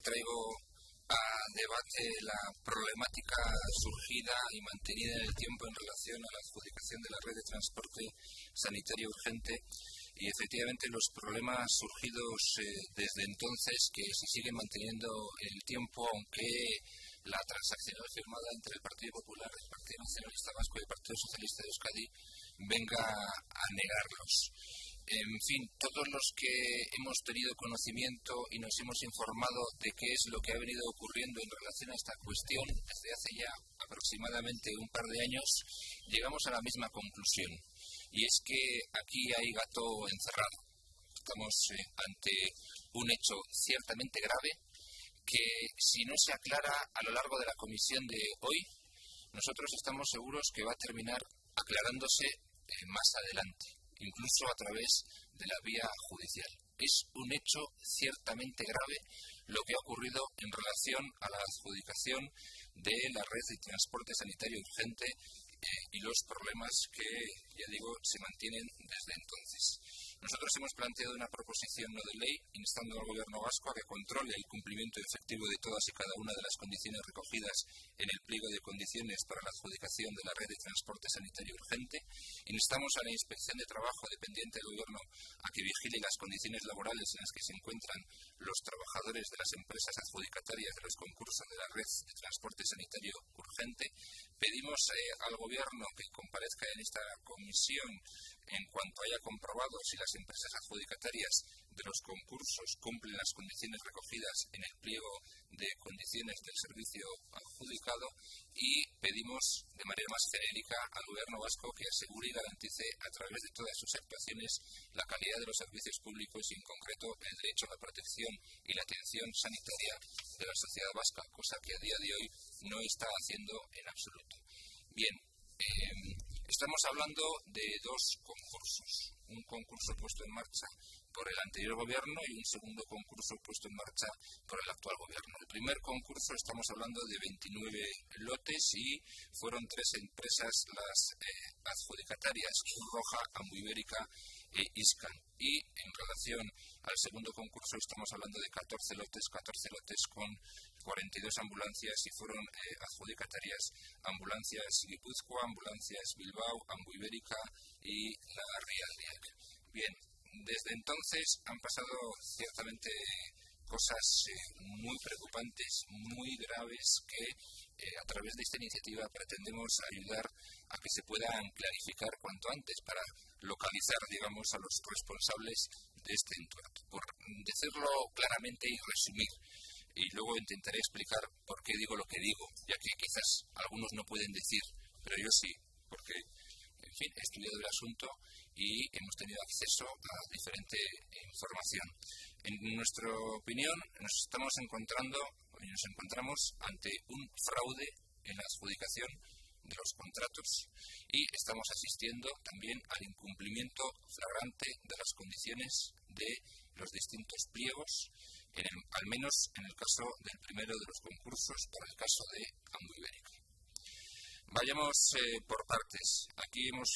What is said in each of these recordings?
traigo a debate la problemática surgida y mantenida en el tiempo en relación a la adjudicación de la red de transporte sanitario urgente y efectivamente los problemas surgidos desde entonces que se siguen manteniendo en el tiempo, aunque la transaccional firmada entre el Partido Popular, el Partido Nacionalista Vasco y el Partido Socialista de Euskadi venga a negarlos. En fin, todos los que hemos tenido conocimiento y nos hemos informado de qué es lo que ha venido ocurriendo en relación a esta cuestión desde hace ya aproximadamente un par de años, llegamos a la misma conclusión. Y es que aquí hay gato encerrado. Estamos ante un hecho ciertamente grave que si no se aclara a lo largo de la comisión de hoy, nosotros estamos seguros que va a terminar aclarándose más adelante, incluso a través de la vía judicial. Es un hecho ciertamente grave lo que ha ocurrido en relación a la adjudicación de la red de transporte sanitario urgente y los problemas que, ya digo, se mantienen desde entonces. Nosotros hemos planteado una proposición no de ley instando al Gobierno vasco a que controle el cumplimiento efectivo de todas y cada una de las condiciones recogidas en el pliego de condiciones para la adjudicación de la red de transporte sanitario urgente. Instamos a la Inspección de Trabajo dependiente del Gobierno a que vigile las condiciones laborales en las que se encuentran los trabajadores de las empresas adjudicatarias de los concursos de la red de transporte sanitario urgente. Pedimos al Gobierno que comparezca en esta comisión en cuanto haya comprobado si las empresas adjudicatarias de los concursos cumplen las condiciones recogidas en el pliego de condiciones del servicio adjudicado y pedimos de manera más genérica al Gobierno vasco que asegure y garantice a través de todas sus actuaciones la calidad de los servicios públicos y en concreto el derecho a la protección y la atención sanitaria de la sociedad vasca, cosa que a día de hoy no está haciendo en absoluto. Bien, estamos hablando de dos concursos, un concurso puesto en marcha por el anterior gobierno y un segundo concurso puesto en marcha por el actual gobierno. El primer concurso estamos hablando de 29 lotes y fueron 3 empresas las adjudicatarias, Cruz Roja, Ambuibérica e Iscan. Y en relación al segundo concurso estamos hablando de 14 lotes con 42 ambulancias y fueron adjudicatarias Ambulancias Guipúzcoa, Ambulancias Bilbao, Ambuibérica y la Rial Diac. Bien, desde entonces han pasado ciertamente cosas muy preocupantes, muy graves que a través de esta iniciativa pretendemos ayudar a que se puedan clarificar cuanto antes para localizar, digamos, a los responsables de este entuerto. Por decirlo claramente y resumir, y luego intentaré explicar por qué digo lo que digo, ya que quizás algunos no pueden decir, pero yo sí, porque, en fin, he estudiado el asunto y hemos tenido acceso a diferente información. En nuestra opinión, nos encontramos ante un fraude en la adjudicación de los contratos y estamos asistiendo también al incumplimiento flagrante de las condiciones de los distintos pliegos, al menos en el caso del primero de los concursos, para el caso de Ambuibérica. Vayamos por partes. Aquí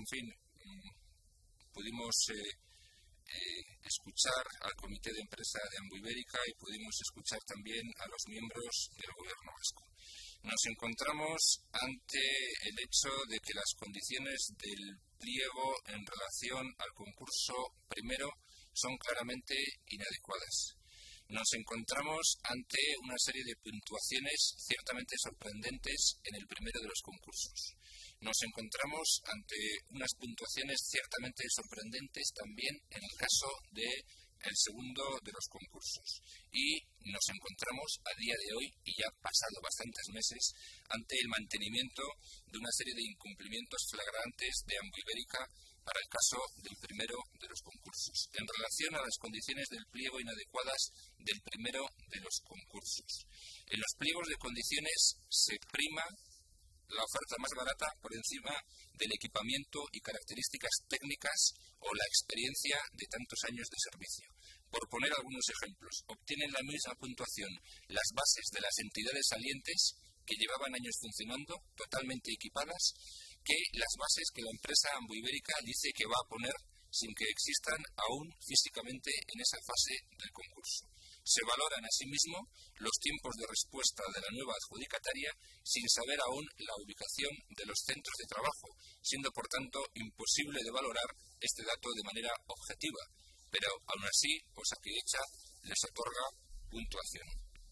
pudimos escuchar al comité de empresa de Ambuibérica y pudimos escuchar también a los miembros del Gobierno vasco. Nos encontramos ante el hecho de que las condiciones del pliego en relación al concurso primero son claramente inadecuadas. Nos encontramos ante una serie de puntuaciones ciertamente sorprendentes en el primero de los concursos. Nos encontramos ante unas puntuaciones ciertamente sorprendentes también en el caso del segundo de los concursos. Y nos encontramos a día de hoy, y ya pasado bastantes meses, ante el mantenimiento de una serie de incumplimientos flagrantes de Ambuibérica para el caso del primero de los concursos, en relación a las condiciones del pliego inadecuadas del primero de los concursos. En los pliegos de condiciones se prima la oferta más barata por encima del equipamiento y características técnicas o la experiencia de tantos años de servicio. Por poner algunos ejemplos, obtienen la misma puntuación las bases de las entidades salientes que llevaban años funcionando, totalmente equipadas, que las bases que la empresa Ambuibérica dice que va a poner sin que existan aún físicamente en esa fase del concurso. Se valoran asimismo los tiempos de respuesta de la nueva adjudicataria sin saber aún la ubicación de los centros de trabajo, siendo por tanto imposible de valorar este dato de manera objetiva, pero aún así Osakidetza les otorga puntuación.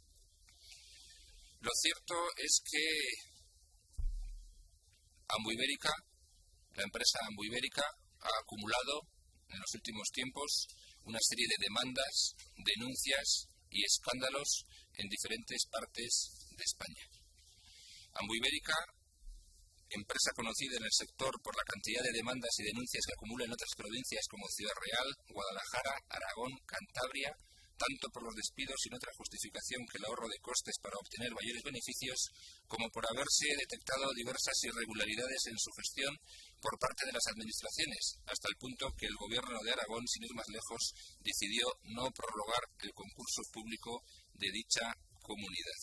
Lo cierto es que Ambuibérica, la empresa Ambuibérica, ha acumulado en los últimos tiempos una serie de demandas, denuncias y escándalos en diferentes partes de España. Ambuibérica, empresa conocida en el sector por la cantidad de demandas y denuncias que acumula en otras provincias como Ciudad Real, Guadalajara, Aragón, Cantabria, tanto por los despidos sin otra justificación que el ahorro de costes para obtener mayores beneficios, como por haberse detectado diversas irregularidades en su gestión por parte de las administraciones, hasta el punto que el gobierno de Aragón, sin ir más lejos, decidió no prorrogar el concurso público de dicha comunidad.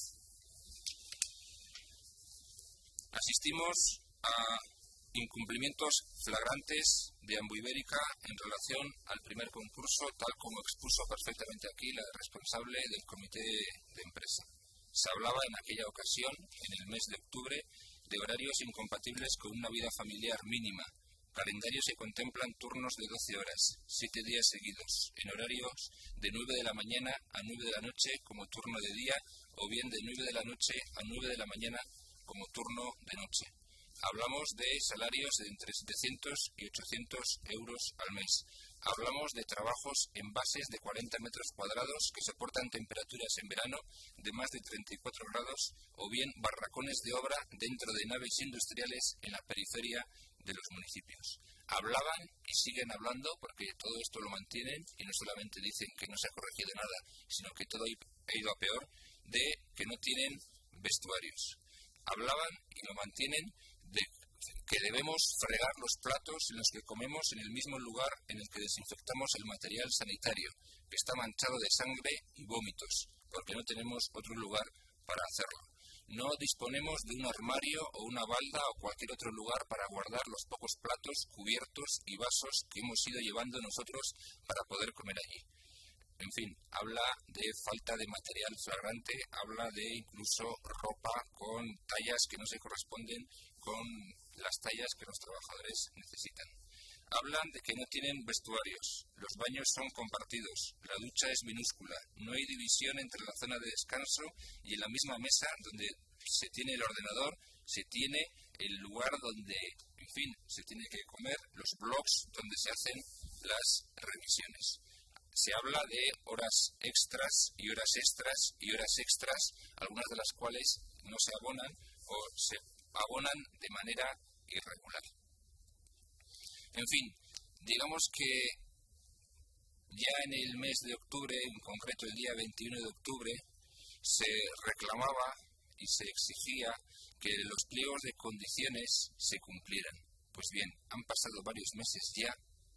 Asistimos a incumplimientos flagrantes de Ambuibérica en relación al primer concurso, tal como expuso perfectamente aquí la responsable del comité de empresa. Se hablaba en aquella ocasión, en el mes de octubre, de horarios incompatibles con una vida familiar mínima. Calendario se contemplan turnos de 12 horas, 7 días seguidos, en horarios de 9 de la mañana a 9 de la noche como turno de día, o bien de 9 de la noche a 9 de la mañana como turno de noche. Hablamos de salarios de entre 700 y 800 euros al mes. Hablamos de trabajos en bases de 40 metros cuadrados que soportan temperaturas en verano de más de 34 grados o bien barracones de obra dentro de naves industriales en la periferia de los municipios. Hablaban y siguen hablando, porque todo esto lo mantienen y no solamente dicen que no se ha corregido nada, sino que todo ha ido a peor, de que no tienen vestuarios. Hablaban y lo mantienen de que debemos fregar los platos en los que comemos en el mismo lugar en el que desinfectamos el material sanitario, que está manchado de sangre y vómitos, porque no tenemos otro lugar para hacerlo. No disponemos de un armario o una balda o cualquier otro lugar para guardar los pocos platos, cubiertos y vasos que hemos ido llevando nosotros para poder comer allí. En fin, habla de falta de material flagrante, habla de incluso ropa con tallas que no se corresponden con las tallas que los trabajadores necesitan. Hablan de que no tienen vestuarios, los baños son compartidos, la ducha es minúscula, no hay división entre la zona de descanso y en la misma mesa donde se tiene el ordenador, se tiene el lugar donde, en fin, se tiene que comer, los blogs donde se hacen las revisiones. Se habla de horas extras y horas extras y horas extras, algunas de las cuales no se abonan o se abonan de manera irregular. En fin, digamos que ya en el mes de octubre, en concreto el día 21 de octubre, se reclamaba y se exigía que los pliegos de condiciones se cumplieran. Pues bien, han pasado varios meses ya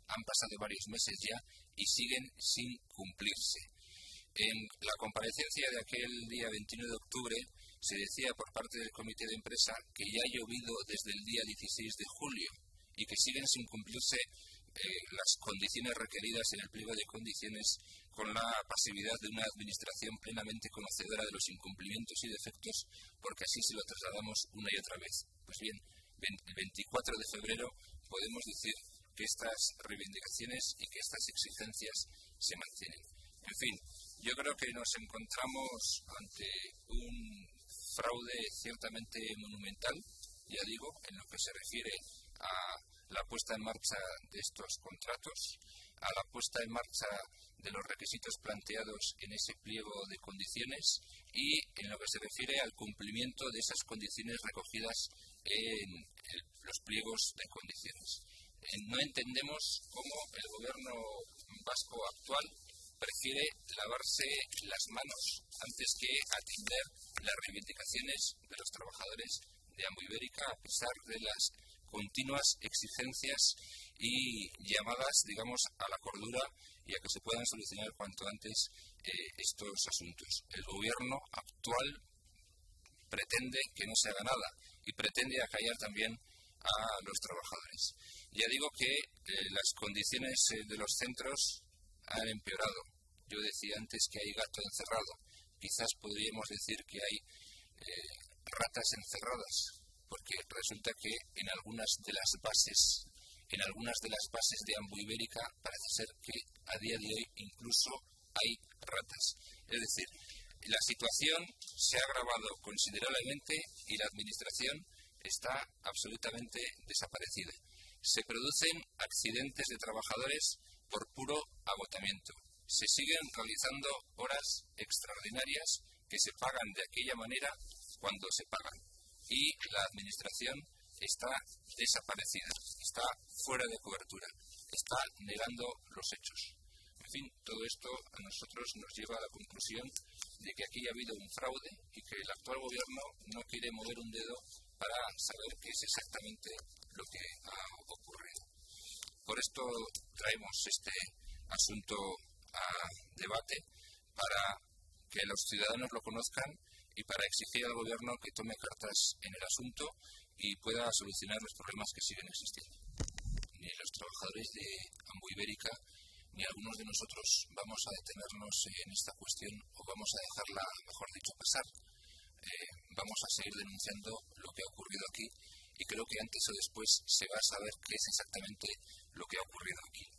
y siguen sin cumplirse. En la comparecencia de aquel día 21 de octubre se decía por parte del comité de empresa que ya ha llovido desde el día 16 de julio y que siguen sin cumplirse las condiciones requeridas en el pliego de condiciones con la pasividad de una administración plenamente conocedora de los incumplimientos y defectos, porque así se lo trasladamos una y otra vez. Pues bien, el 24 de febrero podemos decir que estas reivindicaciones y que estas exigencias se mantienen. En fin, yo creo que nos encontramos ante un fraude ciertamente monumental, ya digo, en lo que se refiere a la puesta en marcha de estos contratos, a la puesta en marcha de los requisitos planteados en ese pliego de condiciones y en lo que se refiere al cumplimiento de esas condiciones recogidas en los pliegos de condiciones. No entendemos cómo el gobierno vasco actual prefiere lavarse las manos antes que atender las reivindicaciones de los trabajadores de Ambuibérica, a pesar de las continuas exigencias y llamadas, digamos, a la cordura y a que se puedan solucionar cuanto antes estos asuntos. El gobierno actual pretende que no se haga nada y pretende acallar también a los trabajadores. Ya digo que las condiciones de los centros han empeorado. Yo decía antes que hay gato encerrado. Quizás podríamos decir que hay ratas encerradas, porque resulta que en algunas de las bases de Ambuibérica parece ser que a día de hoy incluso hay ratas. Es decir, la situación se ha agravado considerablemente y la administración está absolutamente desaparecida. Se producen accidentes de trabajadores por puro agotamiento. Se siguen realizando horas extraordinarias que se pagan de aquella manera cuando se pagan. Y la administración está desaparecida, está fuera de cobertura, está negando los hechos. En fin, todo esto a nosotros nos lleva a la conclusión de que aquí ha habido un fraude y que el actual gobierno no quiere mover un dedo para saber qué es exactamente lo que ha ocurrido. Por esto traemos este asunto a debate, para que los ciudadanos lo conozcan y para exigir al gobierno que tome cartas en el asunto y pueda solucionar los problemas que siguen existiendo. Ni los trabajadores de Ambuibérica ni algunos de nosotros vamos a detenernos en esta cuestión o vamos a dejarla, mejor dicho, pasar. Vamos a seguir denunciando lo que ha ocurrido aquí y creo que antes o después se va a saber qué es exactamente lo que ha ocurrido aquí.